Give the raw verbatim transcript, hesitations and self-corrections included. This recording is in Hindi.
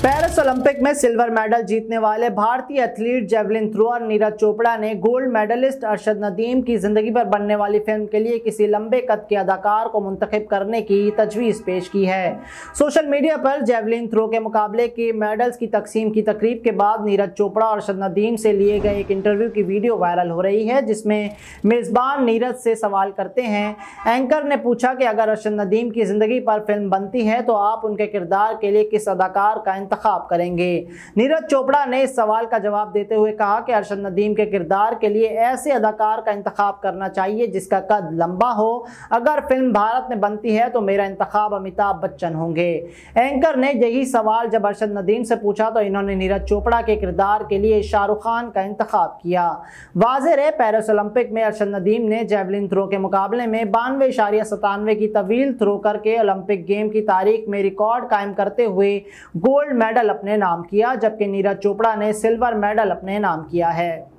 पेरिस ओलंपिक में सिल्वर मेडल जीतने वाले भारतीय athlete javelin thrower Neeraj Chopra ने गोल्ड मेडलिस्ट अरशद नदीम की जिंदगी पर बनने वाली फिल्म के लिए किसी लंबे कद के अदाकार को मुंतखब करने की तजवीज़ पेश की है। सोशल मीडिया पर जेवलिन थ्रो के मुकाबले के मेडल्स की तकसीम की तकरीब के बाद नीरज चोपड़ा और अरशद नदीम से लिए गए एक इंटरव्यू की वीडियो वायरल हो रही है, जिसमें मेज़बान नीरज से सवाल करते हैं। एंकर ने पूछा कि अगर अरशद नदीम की जिंदगी पर फिल्म बनती है तो आप उनके किरदार के लिए किस अदाकार का इंतखाब करेंगे। नीरज चोपड़ा ने इस सवाल का जवाब देते हुए कहा कि अरशद नदीम के किरदार के लिए ऐसे अदाकार का इंतखाब करना चाहिए जिसका कद लंबा हो। अगर फिल्म भारत में बनती है तो मेरा इंतखाब अमिताभ बच्चन होंगे। एंकर ने यही सवाल जब अरशद नदीम से पूछा तो इन्होंने नीरज चोपड़ा के किरदार के लिए शाहरुख खान का इंतखाब किया। वाज़ेह है, पेरिस ओलंपिक में अरशद नदीम ने जेवलिन थ्रो के मुकाबले में बानवे इशारिया सतानवे की तवील थ्रो करके ओलंपिक गेम की तारीख में रिकॉर्ड कायम करते हुए गोल्ड मेडल अपने नाम किया, जबकि नीरज चोपड़ा ने सिल्वर मेडल अपने नाम किया है।